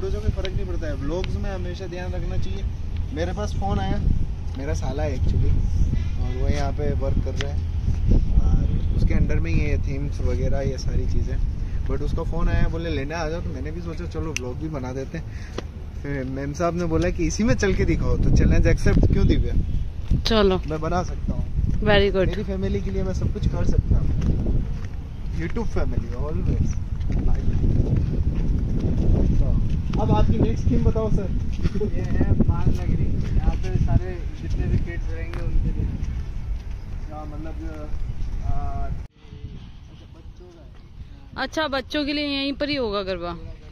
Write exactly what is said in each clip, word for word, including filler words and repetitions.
रोज़ों में फ़र्क नहीं पड़ता है, व्लॉग्स में हमेशा ध्यान रखना चाहिए। मेरे पास फ़ोन आया, मेरा साला है एक्चुअली, और वो यहाँ पे वर्क कर रहा है और उसके अंडर में ये थीम्स वगैरह ये सारी चीज़ें, बट उसका फ़ोन आया, बोले लेने आ जाओ, तो मैंने भी सोचा चलो व्लॉग भी बना देते हैं। फिर मैम साहब ने बोला कि इसी में चल के दिखाओ, तो चैलेंज एक्सेप्ट क्यों दिव्या, चलो मैं बना सकता हूँ। Very good. मेरी फैमिली के लिए मैं सब कुछ कर सकता हूँ। YouTube family always. अब आपकी नेक्स्ट थीम बताओ सर। ये है बाल नगरी, यहाँ पे सारे जितने भी किड्स रहेंगे उनके लिए, यहाँ मतलब आ, बच्चों का। अच्छा, बच्चों के लिए यहीं पर ही होगा गरबा।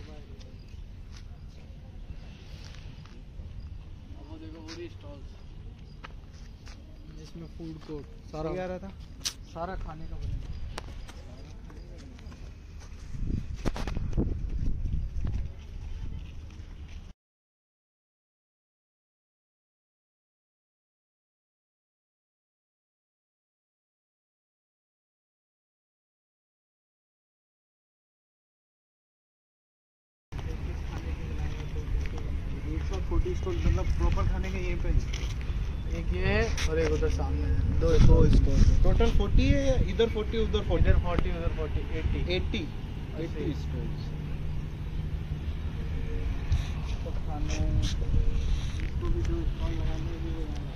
वो देखो पूरी स्टॉल्स जिसमें फूड कोर्ट सारा आ रहा था, सारा खाने का बनेगा। फोर्टी स्टॉल मतलब प्रॉपर खाने के यहीं पे। एक ये है और एक उधर सामने है, दो दो स्टॉल टोटल फोर्टी है या इधर फोर्टी उधर फोर्टी? इधर फोर्टी उधर forty, eighty eighty eighty stalls. सब खाने इसको भी जो स्टॉल लगाने भी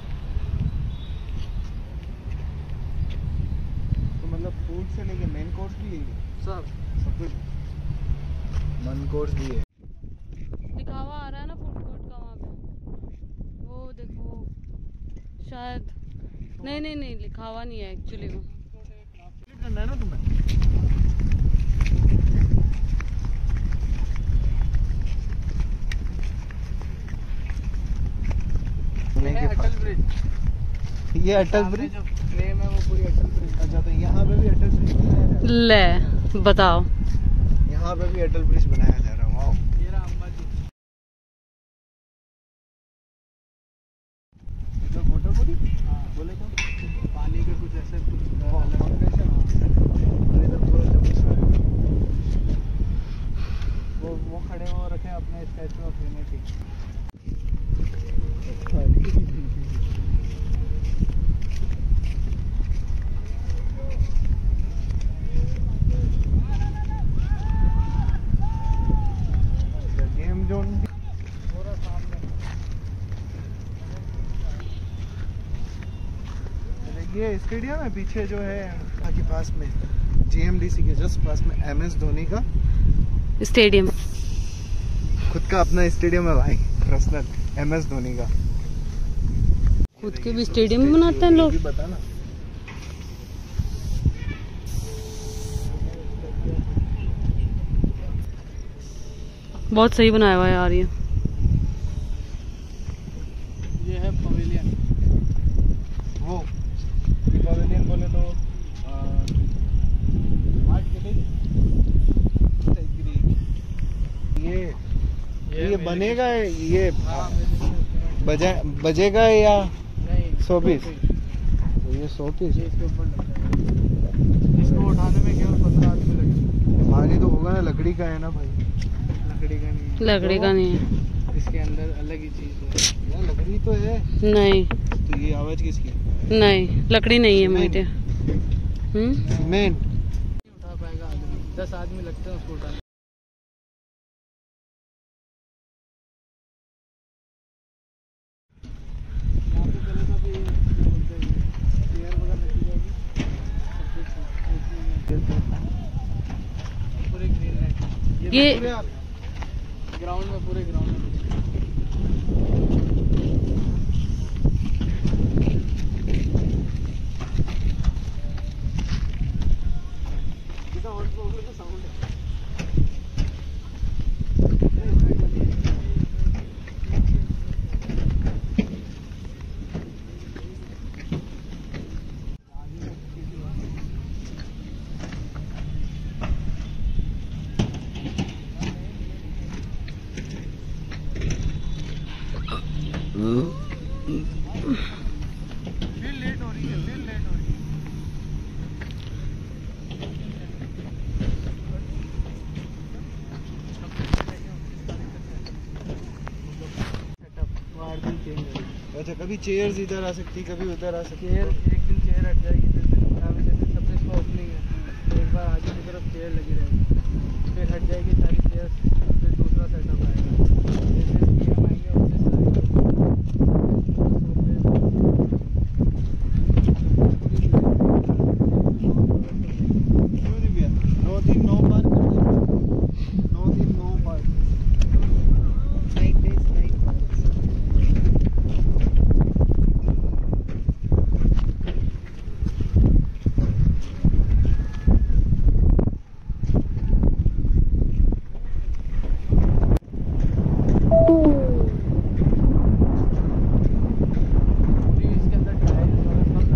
तो मतलब फूड से लेके मेन कोर्स भी लेंगे सब सब कुछ, मन कोर्स भी है। दिखावा आ रहा है ना फूड कोर्ट का वहाँ पे, वो देखो शायद, नहीं नहीं नहीं लिखावा नहीं है एक्चुअली वो। करना है ना तुम्हें। ये अटल ब्रिज, ये अटल ब्रिज जो फ्रेम है वो पूरी अटल ब्रिज। अच्छा, तो यहाँ पे भी अटल ब्रिज बनाया जा रहा है। ले बताओ, यहाँ पे भी अटल ब्रिज बनाया जा रहा है। वाओ, ये रहा अम्बा जी। इधर मोटर बोली बोले तो पानी के कुछ ऐसे कुछ फाउंडेशन, और इधर पूरा चमक रहा है। वो वो खड़े हो रखे हैं अपने Statue of Unity. Game zone पूरा सामने ये स्टेडियम है पीछे जो है के पास में, जीएमडीसी के जस्ट पास में एम एस धोनी का स्टेडियम, खुद का अपना स्टेडियम है भाई, पर्सनल एम एस धोनी का। खुद के भी स्टेडियम बनाते हैं लोग। बता ना, बहुत सही बनाया हुआ है यार ये। ये है पवेलियन। वो पवेलियन बोले तो आर्ट गैलरी। ये ये, ये बनेगा, ये हाँ, बजे बजेगा या नहीं सौ पीस? तो ये सौ पीस ये इसके ऊपर लग जाएगा। इसको उठाने में केवल पंद्रह आदमी लगेंगे। भारी तो होगा ना, लकड़ी का है ना भाई। लकड़ी का नहीं है, लकड़ी का नहीं है, इसके अंदर अलग ही चीज है। यार लकड़ी तो है। नहीं तो ये आवाज किसकी? नहीं लकड़ी नहीं है मेरे। हम्म सीमेंट उठा पाएगा आदमी, दस आदमी लगते हैं उसको उठाने। यहाँ पे चलेगा तो ये क्या बोलते हैं, चेयर वगैरह रखी जाएगी, पूरे ग्रीन नेट। ये ग्राउंड में, पूरे ग्राउंड में फिर लेट हो रही है, फिर लेट हो रही है। हर दिन चेंज होगी। अच्छा, कभी चेयर्स इधर आ सकती, कभी उधर आ सकती चेयर एक दिन चेयर हट जाएगी, जिस दिन यहाँ पे जैसे सब्जेक्ट का ओपनिंग है तो एक बार आगे की तरफ चेयर लगी रहेगी, फिर हट जाएगी सारी चेयर, फिर दूसरा सेटअप आएगा। जैसे कि हम आएंगे ऑफिस क्यों नहीं भैया? नौ दिन नौ बार कर दे, नौ दिन नौ बार, नाइन डेज नाइन बार्स। पूरी इसके अंदर टायर सब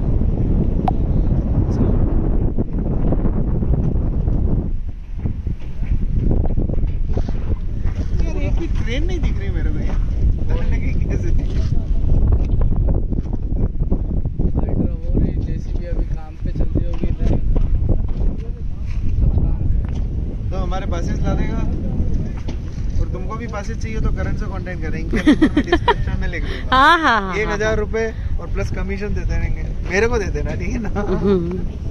यार एक भी ट्रेन नहीं दिख रही मेरे को यहाँ, पता नहीं कैसे दिख रही। हाइड्रा हो रही, जेसीबी अभी काम पे चल रही होगी इधर, सब काम पे। तो हमारे पासेस ला देगा, और तुमको भी पासेस चाहिए तो करंट से कांटेक्ट करेंगे, डिस्क्रिप्शन में लिख दूंगा। हाँ हाँ हाँ एक हजार रुपए और प्लस कमीशन देते रहेंगे, मेरे को दे देना, ठीक है ना? हम्म।